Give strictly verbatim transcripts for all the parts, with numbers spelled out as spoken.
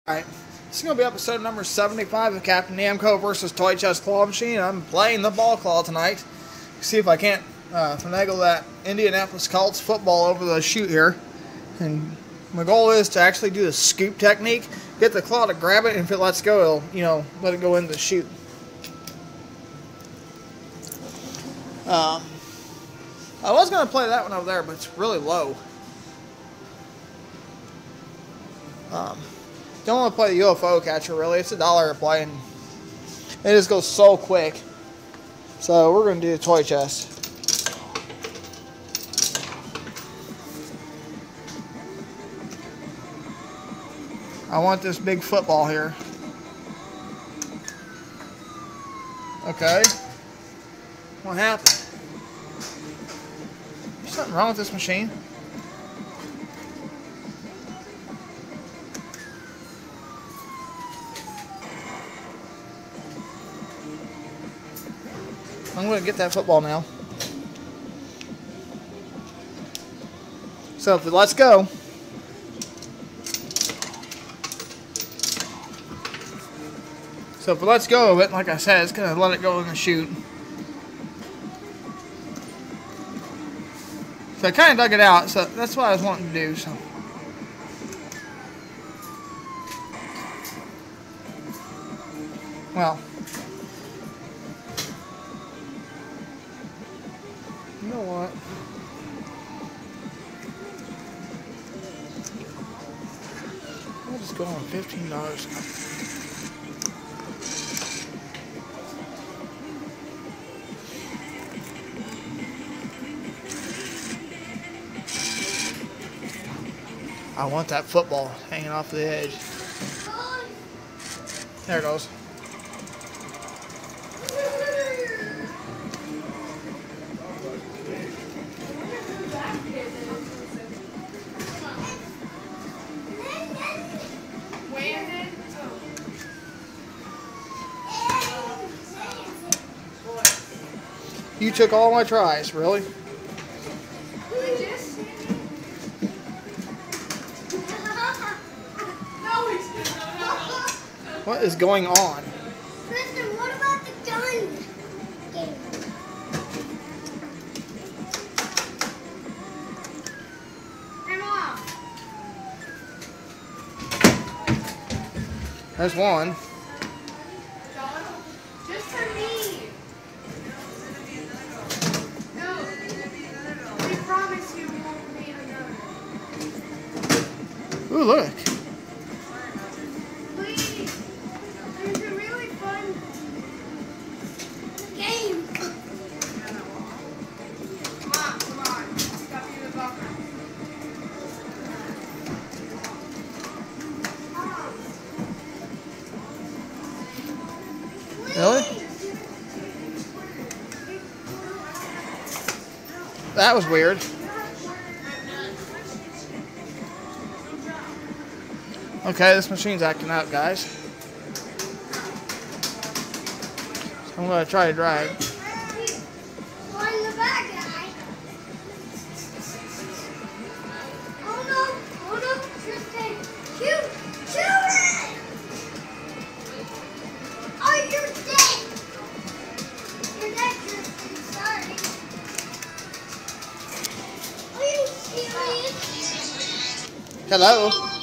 Alright, this is going to be episode number seventy-five of Captain Namco versus Toy Chest Claw Machine. I'm playing the ball claw tonight. See if I can't uh, finagle that Indianapolis Colts football over the chute here. And my goal is to actually do the scoop technique. Get the claw to grab it, and if it lets go, it'll, you know, let it go into the chute. Um, I was going to play that one over there, but it's really low. Um... Don't want to play the U F O catcher, really. It's a dollar a play, and it just goes so quick. So we're going to do the toy chest. I want this big football here. Okay. What happened? There's something wrong with this machine. I'm going to get that football now. So if it lets go, so if it lets go of it, like I said, it's going to let it go in the chute. So I kind of dug it out, so that's what I was wanting to do. So. Well. You know what? I'll just go on fifteen dollars. I want that football hanging off the edge. There it goes. You took all my tries, really? What is going on? Kristen, what about the gun game? Turn off. There's one. Just for me. No. We promise you we won't be another. Ooh, look. Please. There's a really fun game. Come on, come on. Stop you the buffer. Really? That was weird. Okay, this machine's acting out, guys. So I'm going to try to drag. On the back, guy. Oh no! Oh no! Tristan! Shoot! Shoot it! Oh, you're dead! You're dead, Tristan. Sorry. Are you serious? Hello?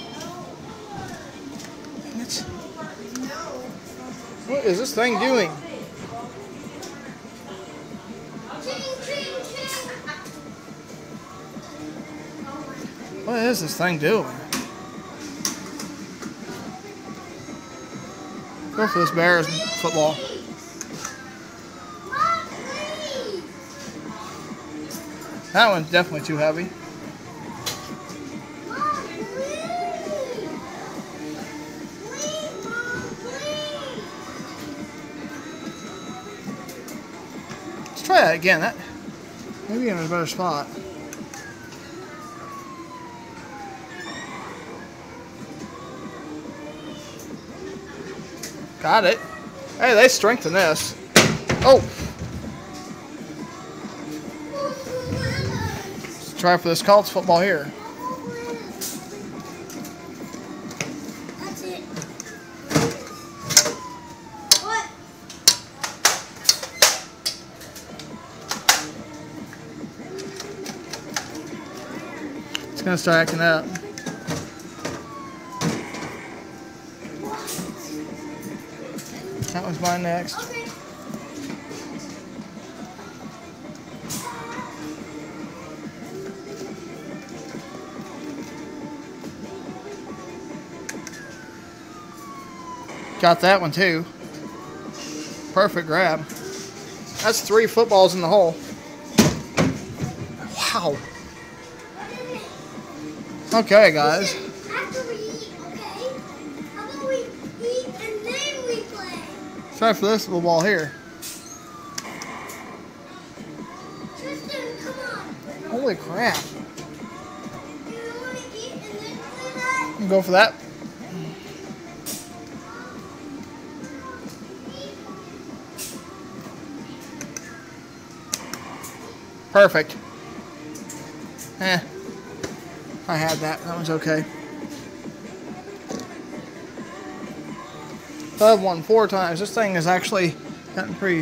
What is this thing doing? Ching, ching, ching. What is this thing doing? Go for this Bears football. Mom, please. That one's definitely too heavy. Mom, please. Please, Mom, please. Let's try that again. That maybe in a better spot. Got it. Hey, they strengthened this. Oh! Let's try for this Colts football here. That's it. gonna start acting up. That was mine next. Okay. Got that one too. Perfect grab. That's three footballs in the hole. Wow. Okay, guys. After we eat, okay? How about we eat and then we play? Try for this little ball here. Tristan, come on. Holy crap. Do you want to eat and then play that? I'm gonna go for that. Perfect. Eh. I had that. That was okay. I've won four times. This thing has actually gotten pretty...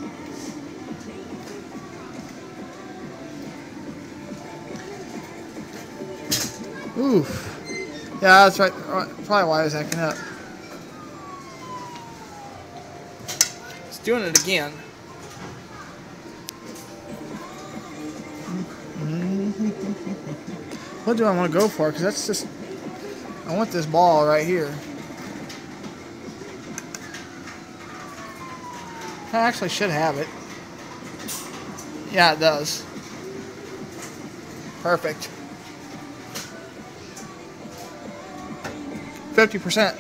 Oof. Yeah, that's right. Probably why I was acting up. It's doing it again. What do I want to go for? Because that's just... I want this ball right here. I actually should have it. Yeah, it does. Perfect. fifty percent.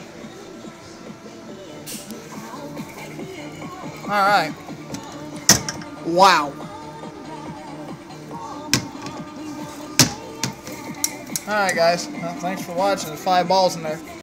Alright. Wow. Alright guys, well, thanks for watching. There's five balls in there.